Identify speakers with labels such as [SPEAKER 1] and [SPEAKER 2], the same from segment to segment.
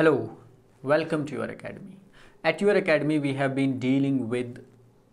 [SPEAKER 1] Hello, welcome to your academy. At your academy, we have been dealing with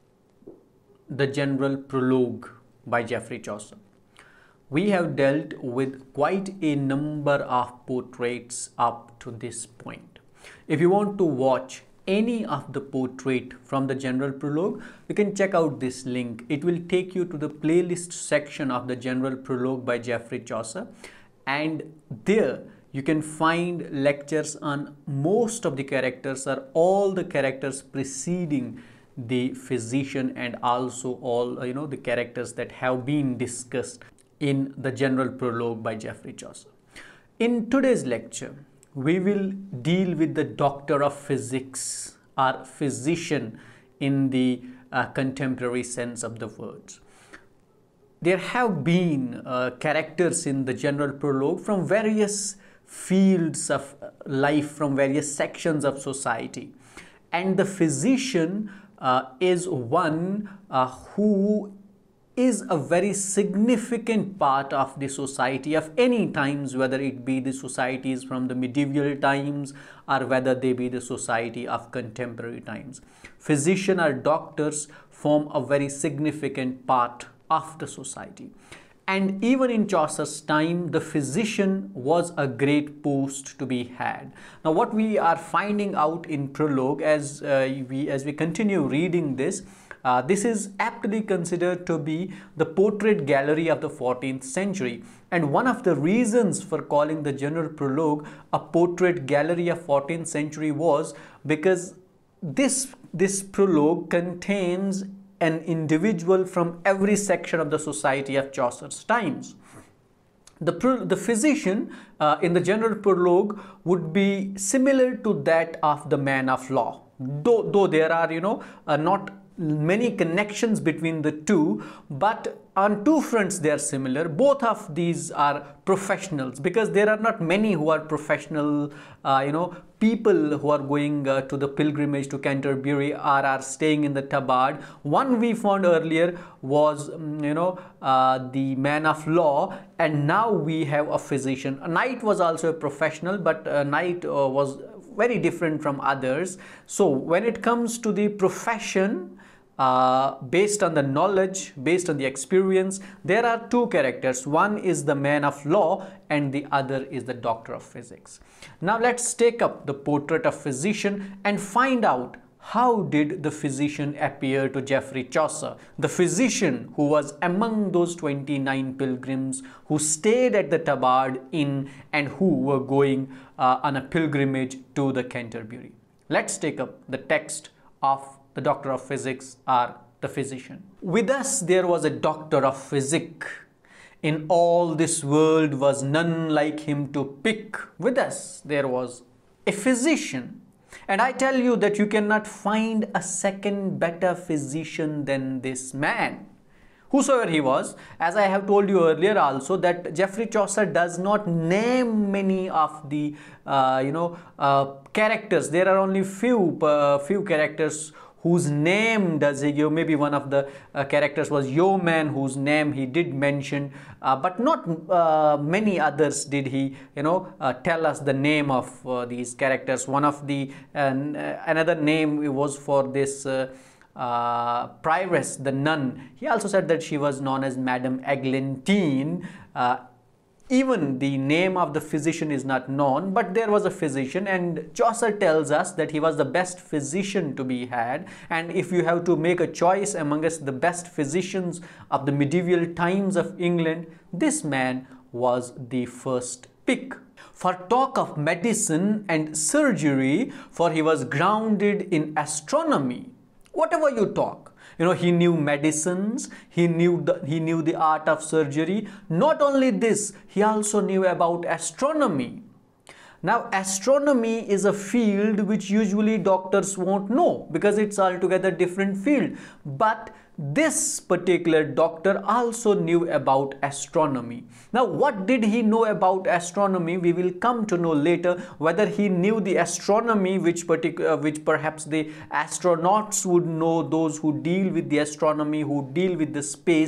[SPEAKER 1] the General Prologue by Geoffrey Chaucer. We have dealt with quite a number of portraits up to this point. If you want to watch any of the portrait from the General Prologue, you can check out this link. It will take you to the playlist section of the General Prologue by Geoffrey Chaucer, and there you can find lectures on most of the characters or all the characters preceding the physician, and also all the characters that have been discussed in the General Prologue by Geoffrey Chaucer. In today's lecture, we will deal with the doctor of physics or physician in the contemporary sense of the words. There have been characters in the General Prologue from various fields of life, from various sections of society, and the physician is one who is a very significant part of the society of any times, whether it be the societies from the medieval times or whether they be the society of contemporary times. Physician or doctors form a very significant part of the society. And even in Chaucer's time, the physician was a great post to be had. Now, what we are finding out in Prologue as we continue reading this, this is aptly considered to be the portrait gallery of the 14th century. And one of the reasons for calling the General Prologue a portrait gallery of 14th century was because this prologue contains an individual from every section of the society of Chaucer's times. The physician in the General Prologue would be similar to that of the man of law, though there are not many connections between the two, but on two fronts they are similar. Both of these are professionals, because there are not many who are professional people who are going to the pilgrimage to Canterbury or are staying in the Tabard. One we found earlier was the man of law, and now we have a physician. A knight was also a professional, but a knight was very different from others. So when it comes to the profession, based on the knowledge, based on the experience, there are two characters. One is the man of law and the other is the doctor of physics. Now let's take up the portrait of physician and find out how did the physician appear to Geoffrey Chaucer, the physician who was among those 29 pilgrims who stayed at the Tabard Inn and who were going on a pilgrimage to the Canterbury. Let's take up the text of the doctor of physics or the physician. With us there was a doctor of physic. In all this world was none like him to pick. With us there was a physician. And I tell you that you cannot find a second better physician than this man. Whosoever he was, as I have told you earlier also, that Geoffrey Chaucer does not name many of the characters. There are only few characters whose name does he give. Maybe one of the characters was Yeoman, whose name he did mention, but not many others did he tell us the name of these characters. One of the another name was for this Prioress, the nun. He also said that she was known as Madame Eglantine. Even the name of the physician is not known, but there was a physician, and Chaucer tells us that he was the best physician to be had. And if you have to make a choice amongst the best physicians of the medieval times of England, this man was the first pick. For talk of medicine and surgery, for he was grounded in astronomy. Whatever you talk, he knew medicines, he knew the art of surgery. Not only this, he also knew about astronomy. Now, astronomy is a field which usually doctors won't know because it's altogether different field. But this particular doctor also knew about astronomy. Now, what did he know about astronomy? We will come to know later whether he knew the astronomy which perhaps the astronauts would know, those who deal with the astronomy, who deal with the space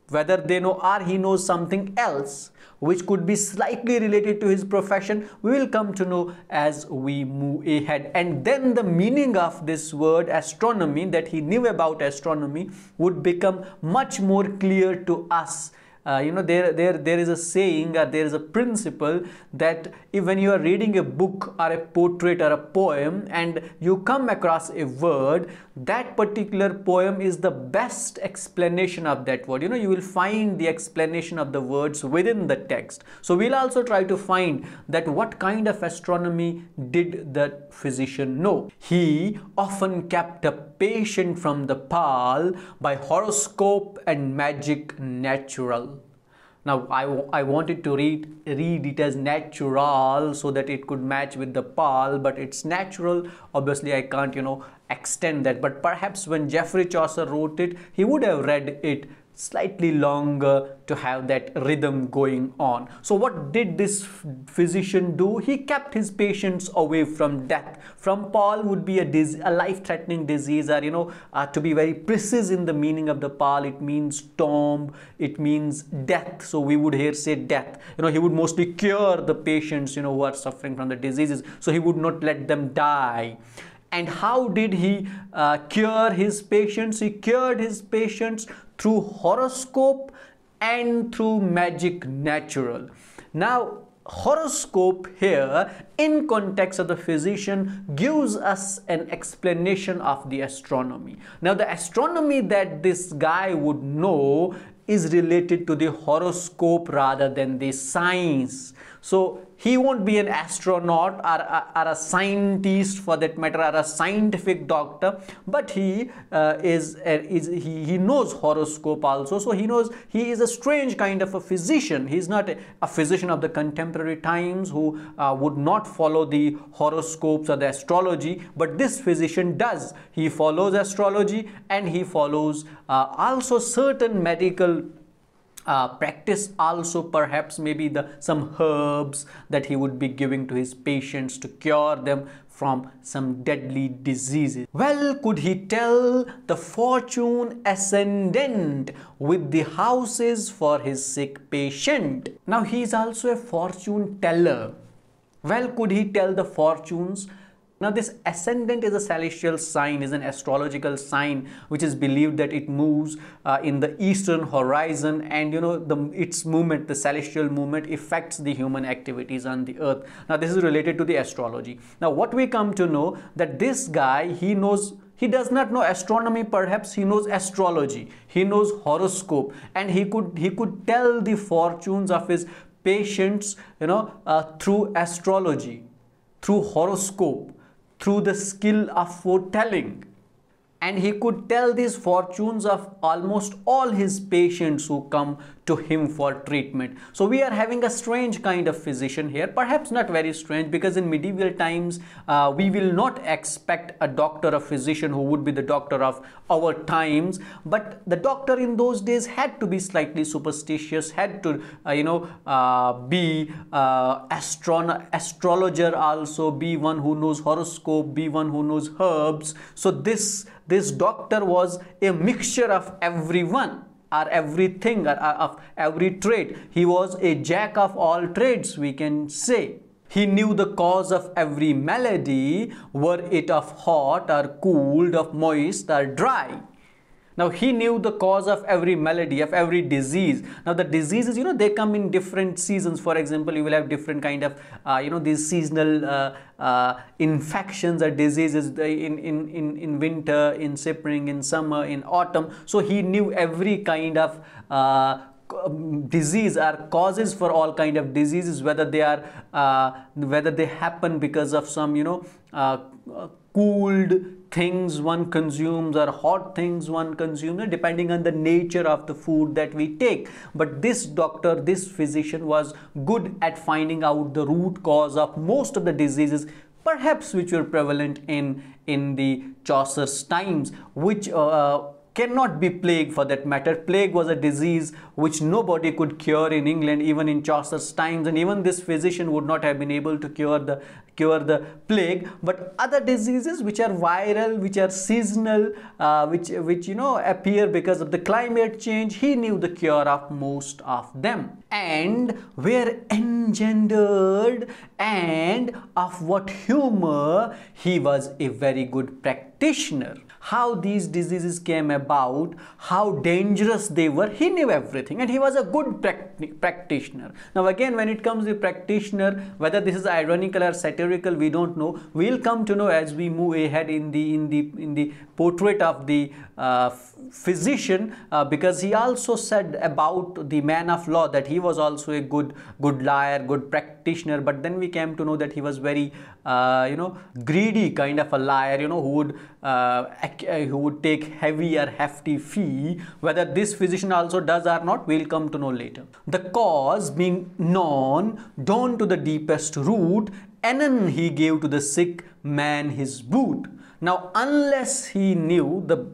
[SPEAKER 1] whether they know or he knows something else which could be slightly related to his profession, we will come to know as we move ahead. And then the meaning of this word astronomy, that he knew about astronomy, would become much more clear to us. There is a saying, or there is a principle, that if when you are reading a book or a portrait or a poem and you come across a word, that particular poem is the best explanation of that word. You will find the explanation of the words within the text. So we'll also try to find that what kind of astronomy did the physician know. He often kept a patient from the pall by horoscope and magic natural. Now I wanted to read it as natural so that it could match with the pall, but it's natural. Obviously I can't extend that, but perhaps when Geoffrey Chaucer wrote it, he would have read it slightly longer to have that rhythm going on. So what did this physician do? He kept his patients away from death. From pall would be a life-threatening disease, or to be very precise in the meaning of the pall, it means tomb, it means death. So we would here say death. He would mostly cure the patients who are suffering from the diseases, so he would not let them die. And how did he cure his patients? He cured his patients through horoscope and through magic natural. Now, horoscope here, in context of the physician, gives us an explanation of the astronomy. Now, the astronomy that this guy would know is related to the horoscope rather than the science. So he won't be an astronaut or a scientist for that matter, or a scientific doctor, but he knows horoscope also. So he is a strange kind of a physician. He's not a physician of the contemporary times who would not follow the horoscopes or the astrology, but this physician does. He follows astrology, and he follows also certain medical practice, also perhaps maybe some herbs that he would be giving to his patients to cure them from some deadly diseases. Well, could he tell the fortune ascendant with the houses for his sick patient? Now he is also a fortune teller. Well, could he tell the fortunes? Now this ascendant is a celestial sign, is an astrological sign which is believed that it moves in the eastern horizon, and its movement, the celestial movement, affects the human activities on the earth. Now this is related to the astrology. Now what we come to know, that this guy, he does not know astronomy, perhaps he knows astrology, he knows horoscope, and he could tell the fortunes of his patients through astrology, through horoscope, through the skill of foretelling. And he could tell these fortunes of almost all his patients who come to him for treatment. So we are having a strange kind of physician here, perhaps not very strange, because in medieval times we will not expect a doctor, a physician who would be the doctor of our times, but the doctor in those days had to be slightly superstitious, had to be astrologer also, be one who knows horoscope, be one who knows herbs. So this doctor was a mixture of everyone, or everything, or of every trade. He was a jack of all trades, we can say. He knew the cause of every malady, were it of hot or cold, of moist or dry. Now he knew the cause of every malady, of every disease. Now the diseases, they come in different seasons. For example, you will have different kind of, these seasonal infections or diseases in winter, in spring, in summer, in autumn. So he knew every kind of disease, or causes for all kind of diseases, whether they happen because of some cooled things one consumes or hot things one consumes, depending on the nature of the food that we take. But this doctor, this physician, was good at finding out the root cause of most of the diseases, perhaps which were prevalent in the Chaucer's times, which cannot be plague for that matter. Plague was a disease which nobody could cure in England, even in Chaucer's times, and even this physician would not have been able to cure the cure the plague, but other diseases which are viral, which are seasonal, which appear because of the climate change, he knew the cure of most of them, and were engendered, and of what humor he was a very good practitioner. How these diseases came about, how dangerous they were, he knew everything, and he was a good practitioner. Now again, when it comes to practitioner, whether this is ironical or satirical, we don't know. We'll come to know as we move ahead in the portrait of the physician, because he also said about the man of law that he was also a good liar, good practitioner, but then we came to know that he was very greedy kind of a liar, who would take heavy or hefty fee. Whether this physician also does or not, we'll come to know later. The cause being known, down to the deepest root, anon he gave to the sick man his boot. Now, unless he knew the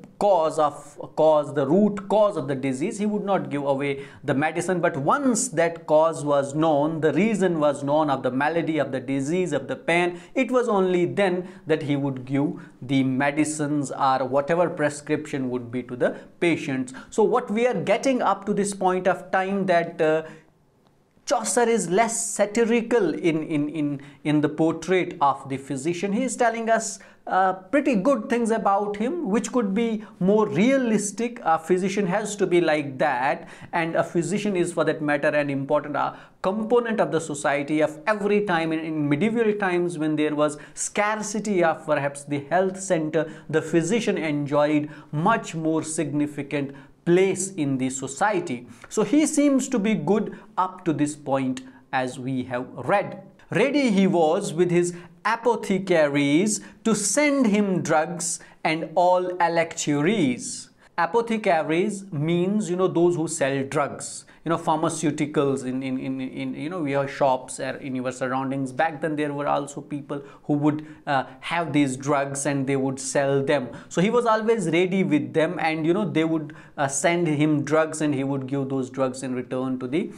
[SPEAKER 1] the root cause of the disease, he would not give away the medicine. But once that cause was known, the reason was known of the malady, of the disease, of the pain, it was only then that he would give the medicines or whatever prescription would be to the patients. So what we are getting up to this point of time, that Chaucer is less satirical in the portrait of the physician. He is telling us pretty good things about him, which could be more realistic. A physician has to be like that, and a physician is, for that matter, an important component of the society of every time. In medieval times, when there was scarcity of perhaps the health center, the physician enjoyed much more significant place in the society. So he seems to be good up to this point, as we have read. Ready he was with his apothecaries to send him drugs and all electuaries. Apothecaries means, those who sell drugs, pharmaceuticals in your shops or in your surroundings. Back then there were also people who would have these drugs and they would sell them. So he was always ready with them, and they would send him drugs, and he would give those drugs in return to the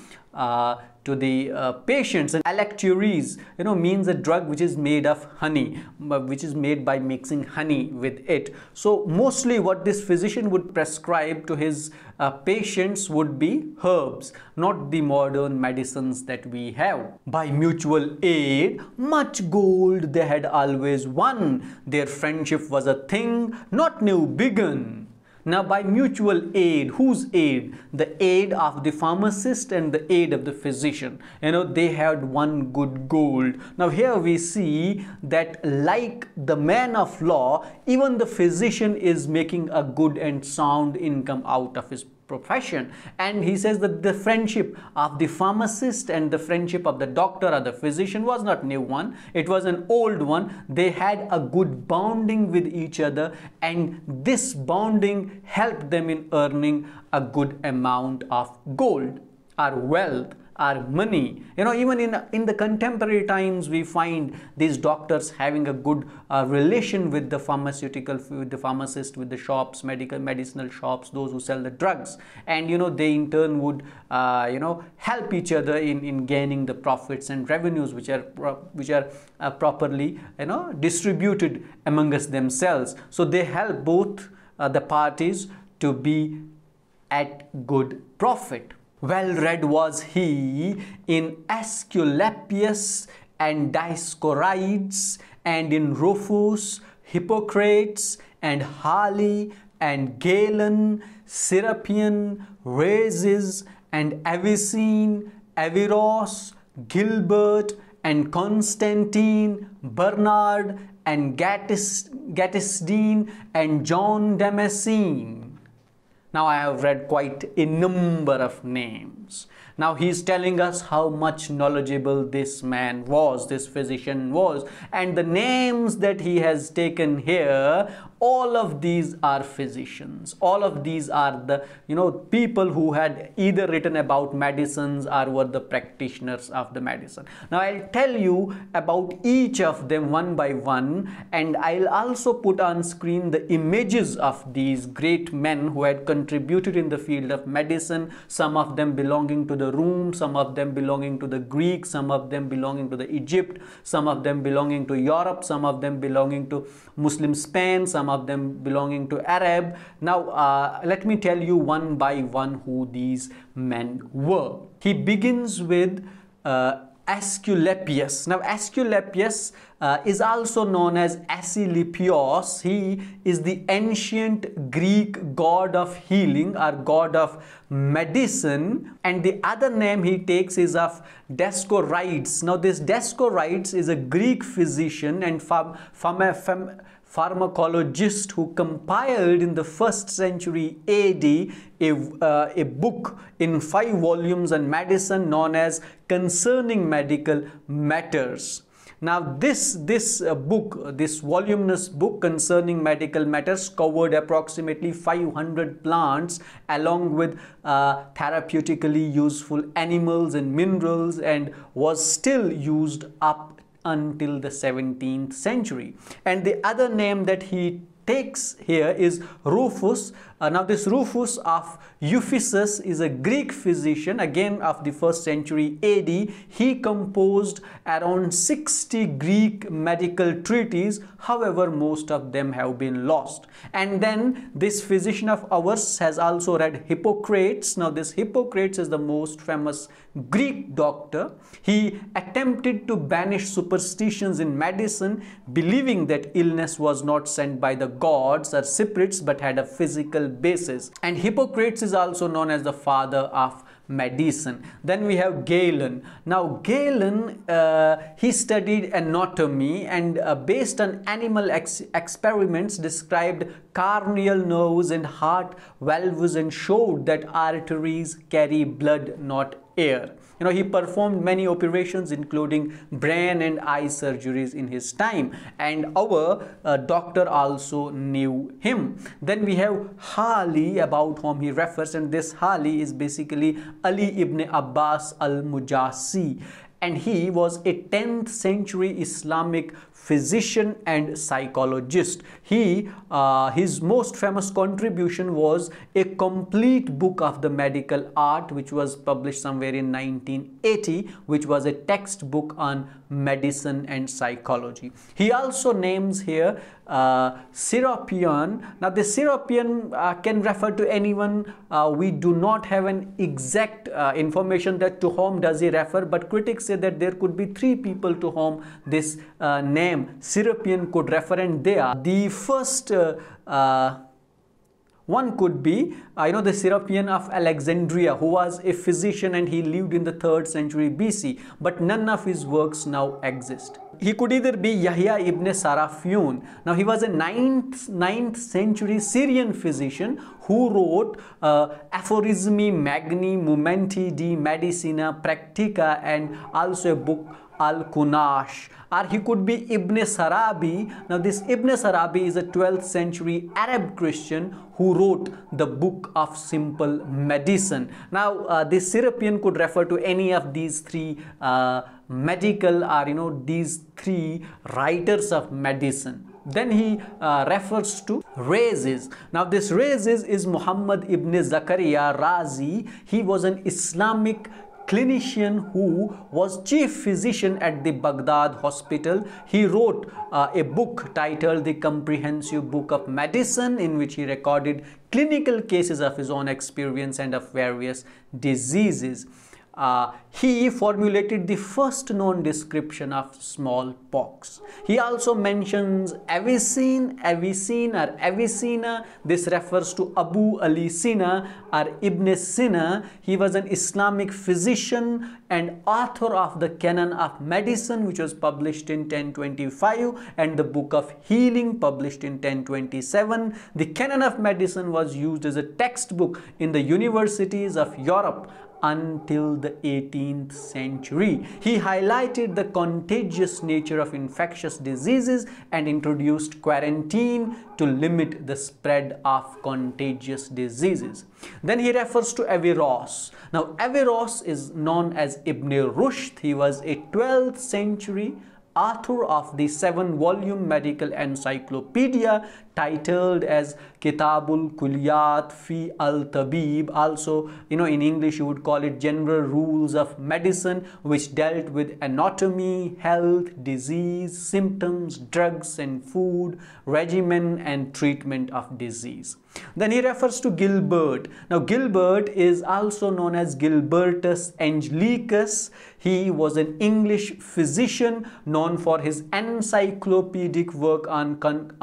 [SPEAKER 1] patients. And electuaries means a drug which is made of honey, which is made by mixing honey with it. So mostly what this physician would prescribe to his patients would be herbs, not the modern medicines that we have. By mutual aid much gold they had always won, their friendship was a thing not new begun. Now, by mutual aid, whose aid? The aid of the pharmacist and the aid of the physician. They had one good gold. Now, here we see that, like the man of law, even the physician is making a good and sound income out of his profession. And he says that the friendship of the pharmacist and the friendship of the doctor or the physician was not new one, it was an old one. They had a good bonding with each other, and this bonding helped them in earning a good amount of gold or wealth or money. Even in the contemporary times, we find these doctors having a good relation with the with the pharmacist, with the shops, medicinal shops, those who sell the drugs, and they in turn would help each other in gaining the profits and revenues which are properly distributed amongst themselves. So they help both the parties to be at good profit. Well read was he in Aesculapius and Dioscorides, and in Rufus, Hippocrates, and Halley, and Galen, Serapion, Rhazes, and Avicenne, Averroes, Gilbert, and Constantine, Bernard, and Gattisdine, and John Damascene. Now I have read quite a number of names. Now he is telling us how much knowledgeable this man was, this physician was, and the names that he has taken here, all of these are physicians. All of these are the people who had either written about medicines or were the practitioners of the medicine. Now I'll tell you about each of them one by one, and I'll also put on screen the images of these great men who had contributed in the field of medicine, some of them belonging to the the Rome, some of them belonging to the Greek, some of them belonging to the Egypt, some of them belonging to Europe, some of them belonging to Muslim Spain, some of them belonging to Arab. Now let me tell you one by one who these men were. He begins with Asclepius. Now Asclepius is also known as Asclepios. He is the ancient Greek god of healing or god of medicine, and the other name he takes is of Dioscorides. Now this Dioscorides is a Greek physician and pharmacologist who compiled in the 1st century AD a book in 5 volumes on medicine known as Concerning Medical Matters. Now this voluminous book concerning medical matters covered approximately 500 plants along with therapeutically useful animals and minerals, and was still used up until the 17th century. And the other name that he takes here is Rufus. Now this Rufus of Ephesus is a Greek physician, again of the 1st century AD. He composed around 60 Greek medical treatises. However, most of them have been lost. And then this physician of ours has also read Hippocrates. Now this Hippocrates is the most famous Greek doctor. He attempted to banish superstitions in medicine, believing that illness was not sent by the gods or spirits but had a physical basis. And Hippocrates is also known as the father of medicine. Then we have Galen. Now Galen, he studied anatomy and based on animal experiments described cardiac nerves and heart valves and showed that arteries carry blood, not air. You know, he performed many operations including brain and eye surgeries in his time, and our doctor also knew him. Then we have Hali, about whom he refers, and this Hali is basically Ali ibn Abbas al-Mujasi, and he was a 10th century Islamic physician and psychologist. His most famous contribution was a complete book of the medical art, which was published somewhere in 1980, which was a textbook on medicine and psychology. He also names here Serapion. Now the Serapion can refer to anyone. We do not have an exact information that to whom does he refer, but critics say that there could be 3 people to whom this name Serapion could refer, and they are the first one could be the Serapion of Alexandria, who was a physician and he lived in the 3rd century BC, but none of his works now exist. He could either be Yahya ibn Sarafiun. Now he was a 9th century Syrian physician who wrote Aphorismi Magni Momenti di Medicina Practica and also a book Al-Kunash. Or he could be Ibn Sarabi. Now this Ibn Sarabi is a 12th century Arab Christian who wrote the Book of Simple Medicine. Now this Serapion could refer to any of these 3 medical or these 3 writers of medicine. Then he refers to Rhazes. Now this Rhazes is Muhammad ibn Zakaria Razi. He was an Islamic clinician who was chief physician at the Baghdad hospital. He wrote a book titled The Comprehensive Book of Medicine, in which he recorded clinical cases of his own experience and of various diseases. He formulated the first known description of smallpox. He also mentions Avicenne or Avicenna. This refers to Abu Ali Sina or Ibn Sina. He was an Islamic physician and author of the Canon of Medicine, which was published in 1025, and the Book of Healing, published in 1027. The Canon of Medicine was used as a textbook in the universities of Europe until the 18th century. He highlighted the contagious nature of infectious diseases and introduced quarantine to limit the spread of contagious diseases. Then he refers to Averroes. Now Averroes is known as Ibn Rushd. He was a 12th century author of the 7-volume medical encyclopedia titled as Kitabul Kulliyat fi al-Tabib. Also, in English you would call it General Rules of Medicine, which dealt with anatomy, health, disease, symptoms, drugs and food, regimen and treatment of disease. Then he refers to Gilbert. Now Gilbert is also known as Gilbertus Angelicus. He was an English physician known for his encyclopedic work on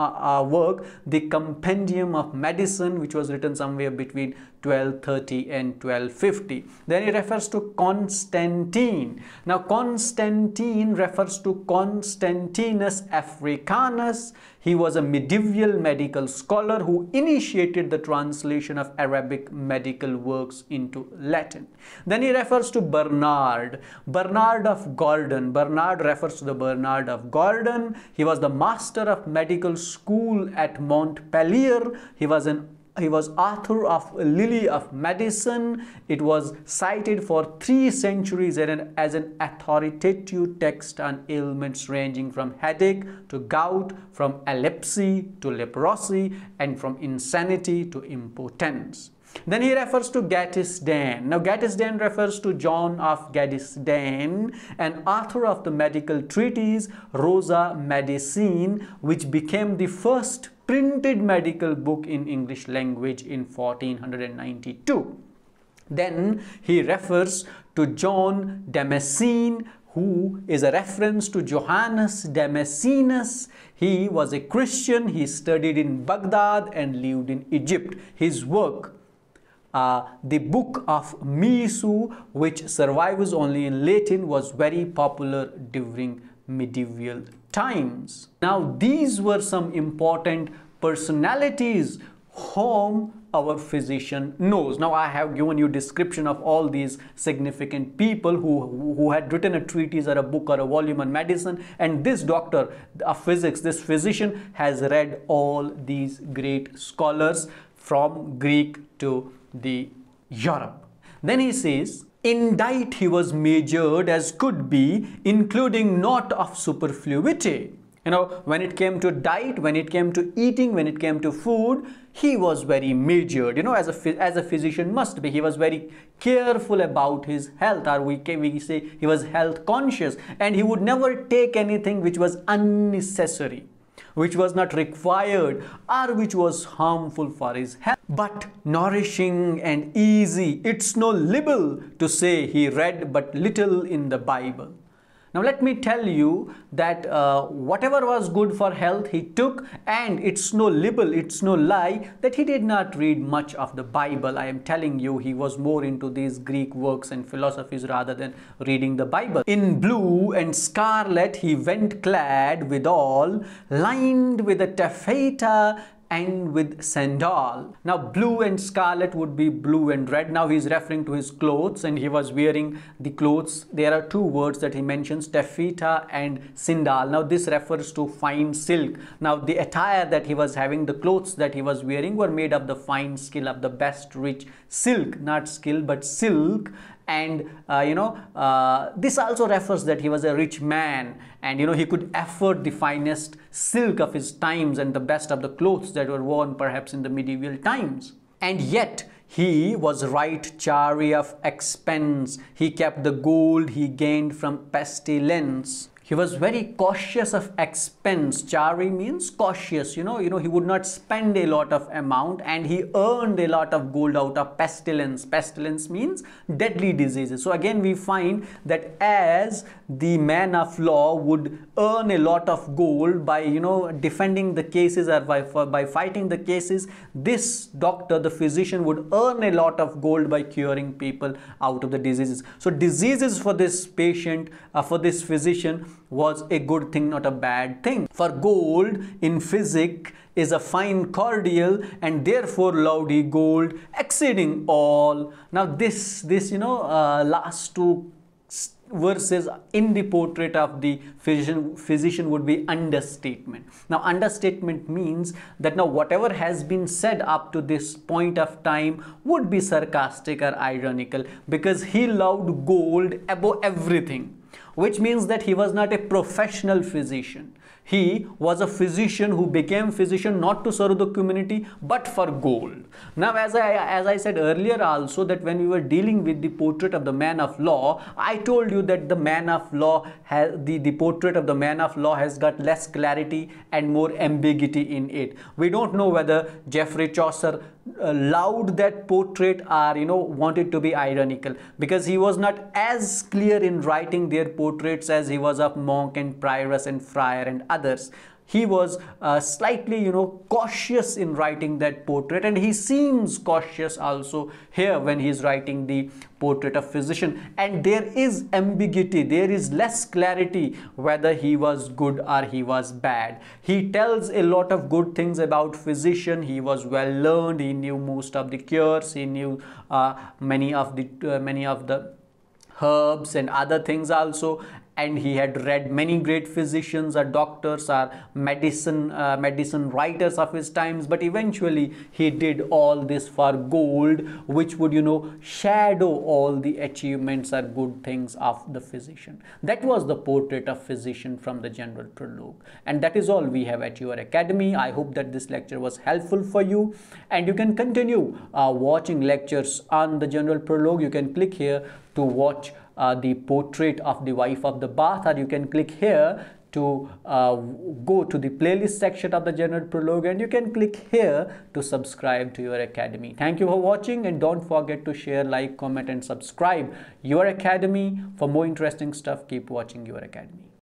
[SPEAKER 1] the Compendium of Medicine, which was written somewhere between 1230 and 1250. Then he refers to Constantine. Now Constantine refers to Constantinus Africanus. He was a medieval medical scholar who initiated the translation of Arabic medical works into Latin. Then he refers to Bernard. Bernard of Gordon. Bernard refers to the Bernard of Gordon. He was the master of medical school at Montpellier. He was author of Lily of Medicine. It was cited for 3 centuries as an authoritative text on ailments ranging from headache to gout, from epilepsy to leprosy, and from insanity to impotence. Then he refers to Gatisden. Now Gatisden refers to John of Gatisden, an author of the medical treatise Rosa Medicine, which became the first printed medical book in English language in 1492. Then he refers to John Damascene, who is a reference to Johannes Damascenus. He was a Christian. He studied in Baghdad and lived in Egypt. His work, the Book of Misu, which survives only in Latin, was very popular during medieval times. Now these were some important personalities whom our physician knows. Now I have given you description of all these significant people who had written a treatise or a book or a volume on medicine, and this doctor of physics, this physician, has read all these great scholars from Greek to the Europe. Then he says, in diet he was measured as could be, including naught of superfluity. When it came to diet, when it came to eating, when it came to food, he was very measured, as a physician must be. He was very careful about his health, or we say he was health conscious, and he would never take anything which was unnecessary, which was not required, or which was harmful for his health. But nourishing and easy, it's no libel to say he read but little in the Bible. Now let me tell you that whatever was good for health he took, and it's no libel, it's no lie that he did not read much of the Bible. I am telling you, he was more into these Greek works and philosophies rather than reading the Bible. In blue and scarlet he went clad withal, lined with a taffeta and with sandal. Now blue and scarlet would be blue and red. Now he is referring to his clothes, and he was wearing the clothes. There are 2 words that he mentions, taffeta and sandal. Now this refers to fine silk. Now the attire that he was having, the clothes that he was wearing, were made of the fine skill of the best rich silk, not skill but silk. And this also refers that he was a rich man, and he could afford the finest silk of his times and the best of the clothes that were worn perhaps in the medieval times. And yet he was right chary of expense. He kept the gold he gained from pestilence. He was very cautious of expense. Chary means cautious. He would not spend a lot of amount, and he earned a lot of gold out of pestilence. Pestilence means deadly diseases. So again we find that as the man of law would earn a lot of gold by defending the cases or by fighting the cases, this doctor, the physician, would earn a lot of gold by curing people out of the diseases. So diseases for this patient, for this physician, was a good thing, not a bad thing. For gold in physic is a fine cordial, and therefore loved he gold exceeding all. Now this last 2 verses in the portrait of the physician would be understatement. Now understatement means that now whatever has been said up to this point of time would be sarcastic or ironical, because he loved gold above everything, which means that he was not a professional physician. He was a physician who became physician not to serve the community but for gold. Now, as I said earlier also, that when we were dealing with the portrait of the man of law, I told you that the man of law has the portrait of the man of law has got less clarity and more ambiguity in it. We don't know whether Geoffrey Chaucer loved that portrait or wanted to be ironical, because he was not as clear in writing their portraits as he was of monk and prioress and friar and others. He was slightly cautious in writing that portrait, and he seems cautious also here when he is writing the portrait of physician. And there is ambiguity, there is less clarity whether he was good or he was bad. He tells a lot of good things about physician. He was well learned, he knew most of the cures, he knew many of the herbs and other things also, and he had read many great physicians or doctors or medicine writers of his times. But eventually he did all this for gold, which would shadow all the achievements or good things of the physician. That was the portrait of physician from the General Prologue, and that is all we have at your academy. I hope that this lecture was helpful for you, and you can continue watching lectures on the General Prologue. You can click here to watch the portrait of the wife of the bath, or you can click here to go to the playlist section of the General Prologue, and you can click here to subscribe to your academy. Thank you for watching, and don't forget to share, like, comment and subscribe your academy. For more interesting stuff, keep watching your academy.